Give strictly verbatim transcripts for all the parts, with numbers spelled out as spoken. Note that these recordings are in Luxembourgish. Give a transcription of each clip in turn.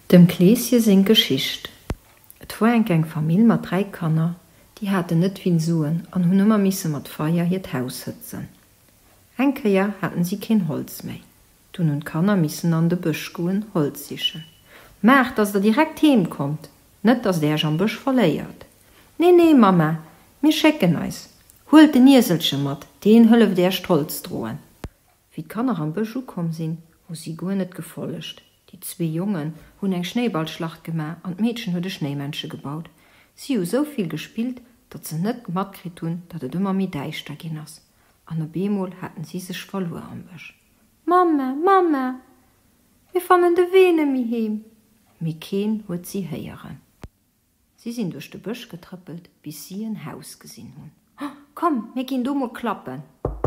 Dem Kleesje sinn Geschicht. Et war eng eng Famill mat drei Kanner, die hatte net wien suen an hunn ëmmer misse mat Feier hiret Haus hëtzen. Enkeier hatten sie kein Holz méi. Du nun Kanner missen an de Bësch goen Holz sichen. Merkt, dats der direkt heem kommt, net dats der am Bësch verléiert. Nee, nee, Mama, mir schecken eis. Holt den Nieselsche mat, den hëllef der Stolz droen. Wie Kanner am Bësch kom sinn, wo sie goe net gefollecht. Die zwei Jungen hunn eng Schneeballschlacht gemar an d Mädchen huet de Schneemensche gebaut. Sie hu soviel gespielt, dat ze net mat krit hun, dat et ëmmer mi deichter gin ass. An der Bemol hatten sie sech verloren am Bësch. Mama, Mama, wir fannen de Wene mi heem. Mi keen huet sie heieren. Sie sind durch de Bësch getrüppelt, bis sie ein Haus gesinn hun. Oh, komm, mir gin dummer klappen.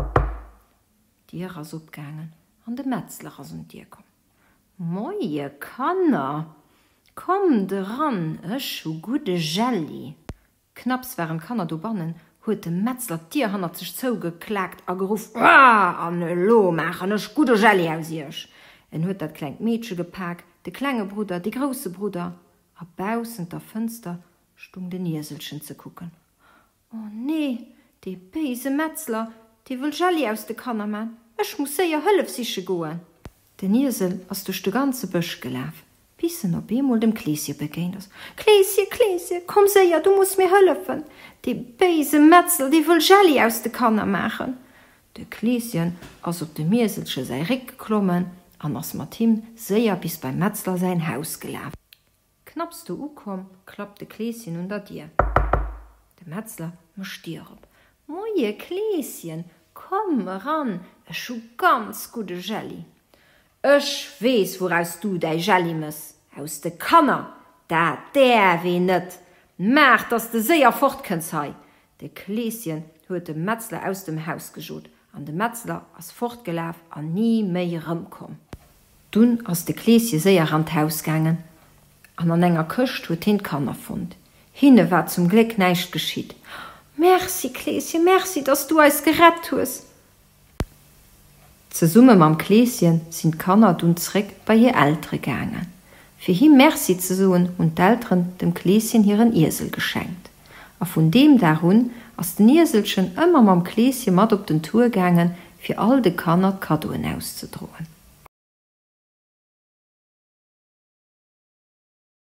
Die ass opgangen, an de Metzler ass un Dir kom. Moie Kanner, komm dran, ech hu gute Jelly. Knapps wären Kanner do bannen, huet de Metzler Tier hannner sech zo geklagt a geruf ah, an e Lo machen ech gute Jelly aus ihrch. En huet dat klein Mädchen gepackt, de kleine Bruder, de große Bruder. Abausend der Fenster stung de Nieselchen ze gucken. Oh nee, de beise Metzler, die will Jelly aus de Kanner man. Ech muss se ja hëllef siche goen. De Niesel ass duch de ganze Bësch gelaf, bis er bemol dem Kleesje begéint ass. Kleesje, Kleesje, komm seier, du musst mir hëllefen. Die beise Metzel, die will Jelly aus de Kanner machen. De Kleesjen ass op de Mieselsche sei Rick geklommen, an ass mat him seier bis beim Metzler sein Haus gelaf. Knappst du ukom, klappt de Kleesjen unter dir. De Metzler mo stier op. Moie Kleesjen, komm ran, ech schu ganz gute Jelly. Ech wees, woraus du dei Jelly muss. Aus de Kanner, da der weh net. Merkt, dass de Seier fortkënnt sei. De Kleesjen huet de Metzler aus dem Haus gesot, an de Metzler ass fortgelaf an nie méi rëmkom. Dun ass de Kleesje Seier an d'Haus gangen, an an enger Köcht huet hin Kanner fund. Hinne war zum Glück neicht geschiet. Merci, Kleesje, merci, dass du eis gerett hues. Ze Summe mam Kleesjen sind Kanner dun zreck bei ihr Ältre gangen. Für him Merci zu soen und d'Ältren dem Kleesjen hiren Irsel geschenkt. A von dem darun ass den Irselchen ëmmer mam Kleesje mat op den Tour gangen, fir all de Kanner Kadoen auszudrohen.